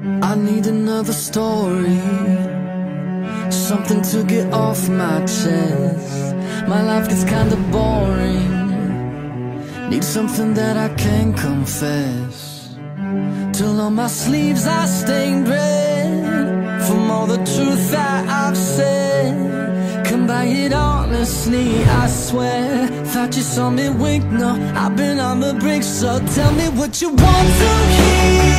I need another story, something to get off my chest. My life gets kinda boring, need something that I can confess. Till on my sleeves I stained red from all the truth that I've said. Come by it honestly, I swear. Thought you saw me wink, no, I've been on the brink. So tell me what you want to hear.